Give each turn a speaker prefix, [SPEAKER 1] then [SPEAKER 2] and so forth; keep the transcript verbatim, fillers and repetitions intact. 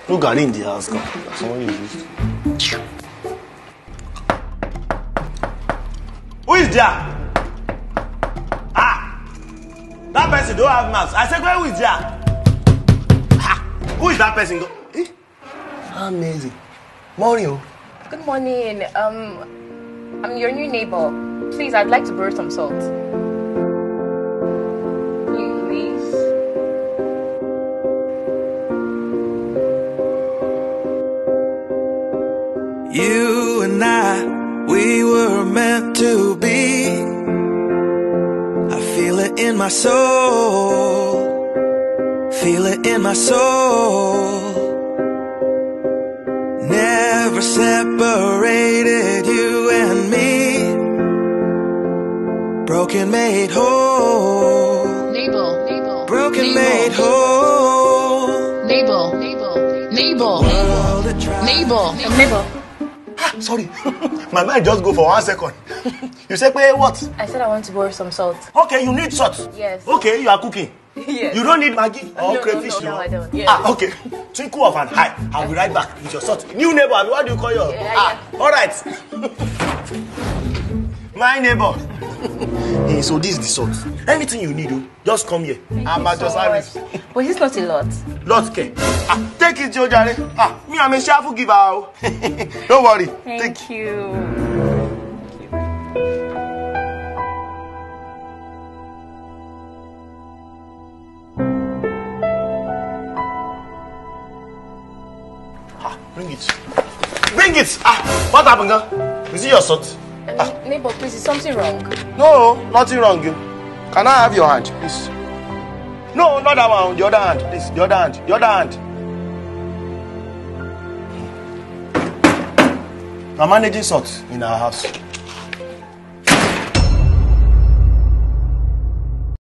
[SPEAKER 1] No Gary in the house, come. Someone is used. Who is there? Ah! That person don't have mask. I said, who is there? Ah! Who is that person? Eh? Amazing. Morning.
[SPEAKER 2] Good morning. Um, I'm your new neighbor. Please, I'd like to borrow some salt. Please.
[SPEAKER 3] You and I, we were meant to be. I feel it in my soul. Feel it in my soul. Never separated, you and me. Broken made whole.
[SPEAKER 2] Neighbor, neighbor.
[SPEAKER 3] Broken
[SPEAKER 2] neighbor.
[SPEAKER 3] made whole.
[SPEAKER 2] Neighbor, neighbor, neighbor, neighbor, neighbor.
[SPEAKER 1] Ah, sorry. My mind just go for one second. You say, pay what?
[SPEAKER 2] I said I want to borrow some salt.
[SPEAKER 1] Okay, you need salt.
[SPEAKER 2] Yes.
[SPEAKER 1] Okay, you are cooking.
[SPEAKER 2] Yes.
[SPEAKER 1] You don't need Maggi or
[SPEAKER 2] no,
[SPEAKER 1] crayfish.
[SPEAKER 2] No, no, no, I don't. Yes.
[SPEAKER 1] Ah, okay. Twinkle of an eye. I'll be right back with your salt. New neighbor, what do you call your?
[SPEAKER 2] Yeah,
[SPEAKER 1] ah,
[SPEAKER 2] yeah.
[SPEAKER 1] all right. My neighbor. Hey, so this is the salt. Anything you need, just come here.
[SPEAKER 2] Thank
[SPEAKER 1] I'm
[SPEAKER 2] you
[SPEAKER 1] at your
[SPEAKER 2] so
[SPEAKER 1] service.
[SPEAKER 2] much. But it's not a lot.
[SPEAKER 1] Lot care. Ah, take it, Jojare. Ah, me, I'm a cheerful giver. Don't worry.
[SPEAKER 2] Thank
[SPEAKER 1] take.
[SPEAKER 2] you.
[SPEAKER 1] Ah, bring it. Bring it. Ah, what happened, girl? Is it your salt?
[SPEAKER 2] Um,
[SPEAKER 1] Ah.
[SPEAKER 2] Neighbor, please, is something wrong?
[SPEAKER 1] No, nothing wrong. You. Can I have your hand, please? No, not that one. The other hand, please. The other hand. The other hand. I'm managing salt in our house.